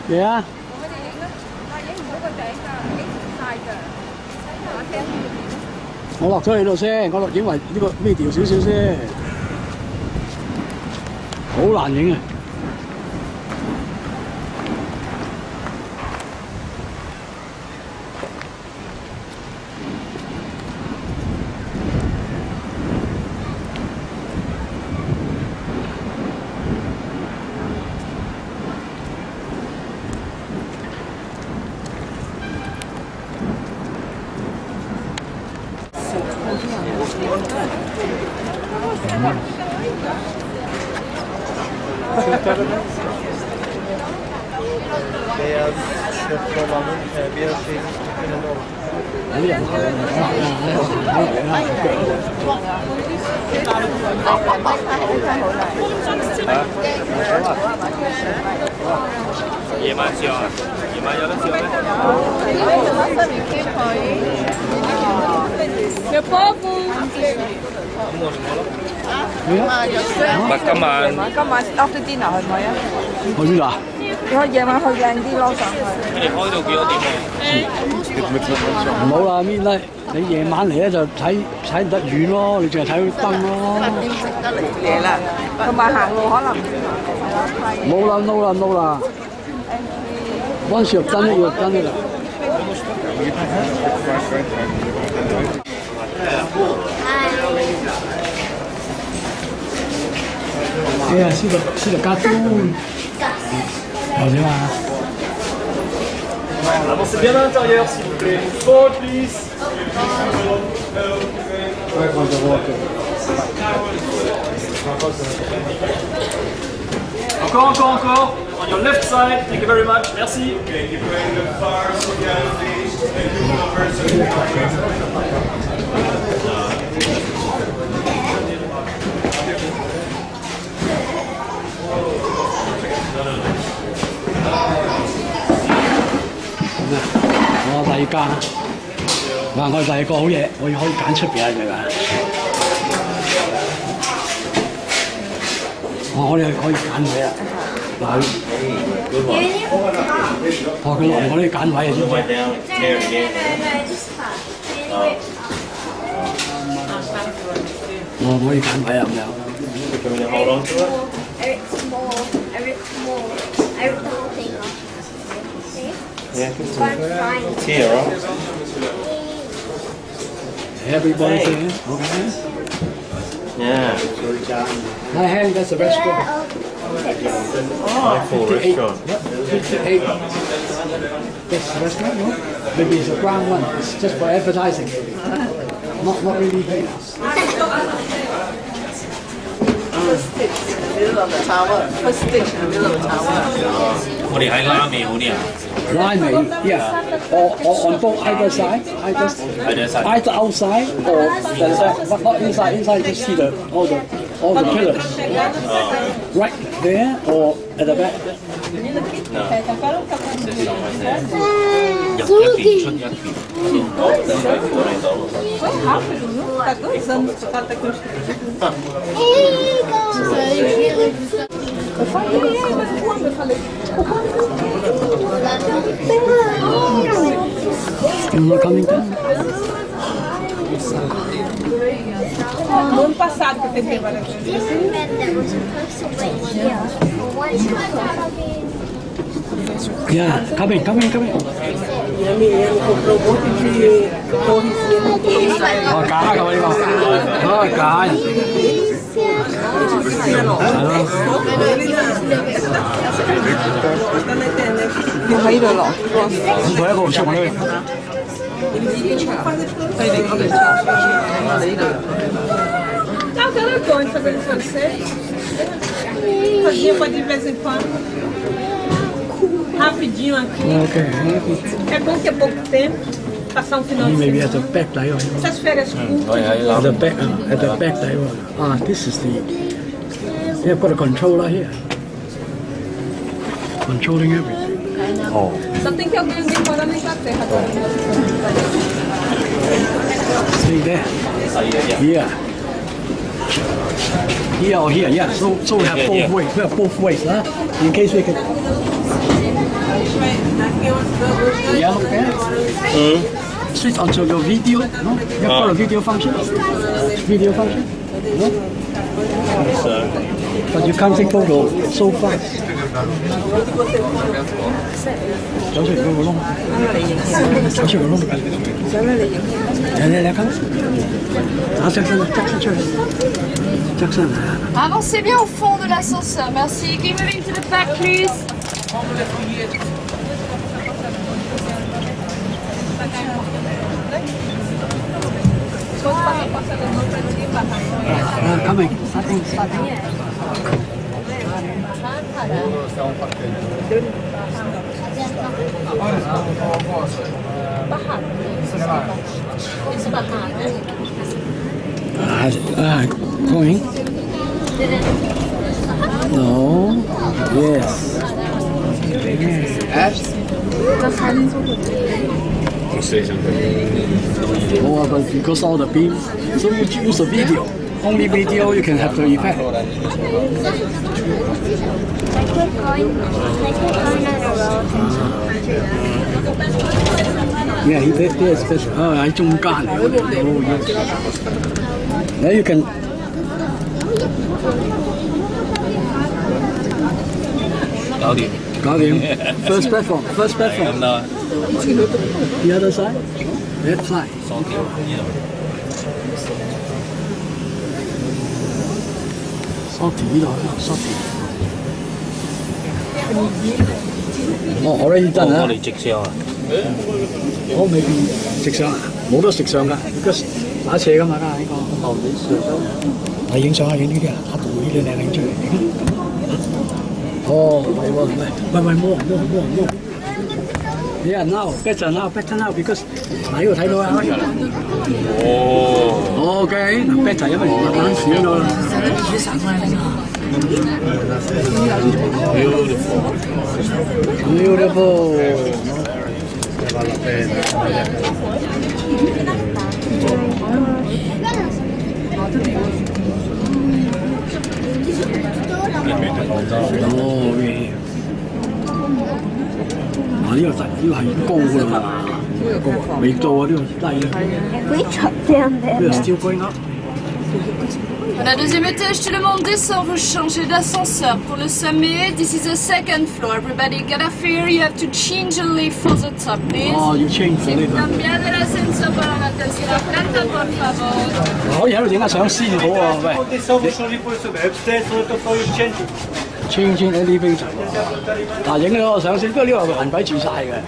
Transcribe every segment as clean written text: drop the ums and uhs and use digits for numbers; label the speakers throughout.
Speaker 1: 嘢啊！我落咗去度先，我落影為呢個 video 少少先，好難影啊！
Speaker 2: Beyaz şortlu olanın beyaz şeyin üstüne de olur.
Speaker 3: 有波布。
Speaker 4: 今晚
Speaker 3: after dinner 去唔去啊？
Speaker 1: 去邊度啊？
Speaker 3: 你可以夜晚去靚啲咯，上去。
Speaker 4: 你哋開到幾多點
Speaker 1: 唔好啦，搣啦！你夜晚嚟咧就睇唔得遠咯，你淨係睇到燈咯。
Speaker 3: 食得嚟嘢啦，同埋行路可能
Speaker 1: 冇啦，no 啦，no 啦。Once you've done it, you've done it 啦。哎呀，是個加州。好點啊？
Speaker 2: C'est bien à l'intérieur, s'il vous plaît. Forward, please. Encore. On your left side. Thank you very much. Merci.
Speaker 1: 我第二間，我第二個好嘢，我可以揀出邊啊，明嘛？我哋可以揀位啊，嗱，我哋揀位啊，知唔知？我可以揀位啊，咁樣。
Speaker 2: Yeah, it's here, right?
Speaker 1: Everybody's here, okay?
Speaker 2: Yeah.
Speaker 1: My hand, that's a restaurant.
Speaker 2: Eiffel restaurant.
Speaker 1: Yep, 58. That's the restaurant, no? Maybe it's a brown one. It's just for advertising. Not really famous.
Speaker 3: First stage in the middle of the tower. First stage in the middle of the tower.
Speaker 4: 我哋喺拉美好啲啊！
Speaker 1: Line me, yeah. Or on both either side, either outside or not inside. Inside just see all the pillars. Right there or at the back.
Speaker 4: 入一邊出一邊。
Speaker 1: Still not coming down.
Speaker 3: No ano passado que eu tentei várias vezes.
Speaker 1: Yeah, coming. Oh, 假㗎喎呢個，哦假。
Speaker 3: 要喺度落。
Speaker 1: 咁佢一個唔出我呢度。
Speaker 3: Não, que ela gosta de fazer isso você. Fazia pra de vez em quando. Rapidinho aqui.
Speaker 1: Okay.
Speaker 3: É bom que é pouco tempo. Passar um final de
Speaker 1: Maybe at the
Speaker 3: semana.
Speaker 1: back 底喎。
Speaker 3: Essas férias curtas.
Speaker 1: At the back 底喎。Ah, this is the. They've got a controller here. Controlling everything.
Speaker 2: Oh.
Speaker 3: Só tem que alguém vir morar na Inglaterra.
Speaker 1: See there? Yeah. Here or here, yeah. So we have both ways. We have both ways, huh? In case we can. Yellow pants. Switch onto your video. No, you have got a video function. Video function. No. But you can't take photo so fast. 走出嚟嗰個窿，走出個窿。嚟，打側身，側出嚟，側身啊！
Speaker 5: Avancez bien au fond de l'ascenseur, merci. Keep moving to the back, please.
Speaker 1: Coming, starting. Going. No. Yes. Oh, but because all the beams, so you choose a video. Only video you can have the effect. Yeah, he did this special. Oh, 喺中間嚟。Oh, yes. Now you can. Got him. First platform. The other side. Left side. Salty 呢度，salty。哦，already done 啊。我哋直上啊。我未必直上，冇得直上㗎，而家打斜㗎嘛，呢個。後面上。嚟影相啊，影呢啲啊，黑度呢啲靚靚出嚟。哦，唔係喎，喂，摸。Yeah, now, better now, because 喺度睇到啊。哦。OK， 嗱 better， 因為慢慢閃咗啦。Beautiful. Oh, yeah. 呢個係高㗎嘛，未到啊，呢個低啊。呢個 still going up。
Speaker 5: Voilà, deuxième étage, tout le monde descend, vous changez d'ascenseur. Pour le sommet, this is the second floor. Everybody get off here, you have to change the lift for the top, please.
Speaker 1: Oh, you change the lift.
Speaker 5: Cambia del ascensor para la tercera planta, por favor.
Speaker 1: 可以喺度影下相先好喎，喂。change elevator。嗱，影咗個相先，不過呢個人鬼住晒嘅。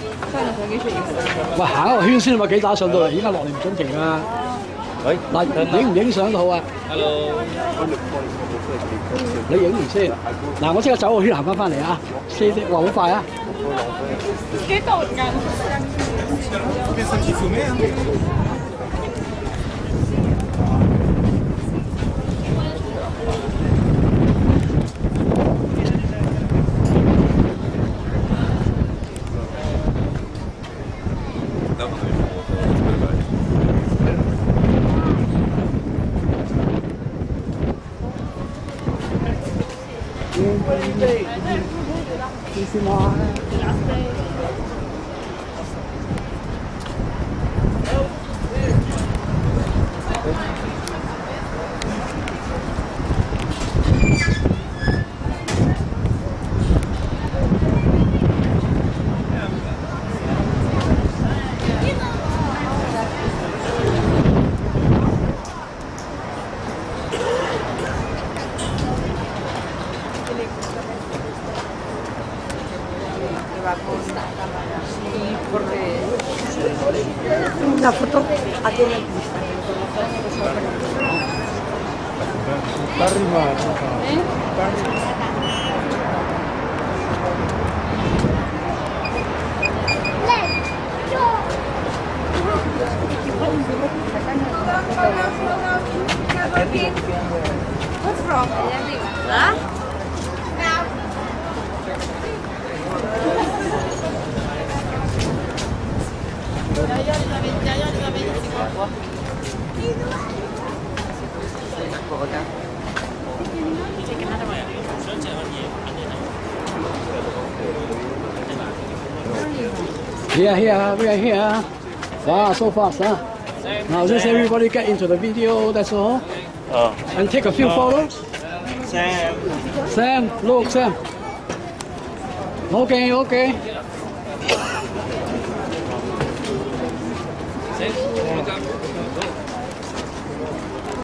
Speaker 1: 喂，行一個圈先嘛，幾打上到嚟，而家落嚟唔準停啊！ 喂，嗱，影唔影相都好啊。Hello， 你影完先。嗱，我即刻走個圈行翻嚟啊！哇，好快啊！幾度㗎？邊身似乎咩啊？ La foto a tiene Está arriba. What's wrong? Huh? Here, we are here. Wow, so fast, huh? Now just everybody get into the video, that's all. And take a few photos. Sam, look, Sam. Okay, okay.
Speaker 4: Sam,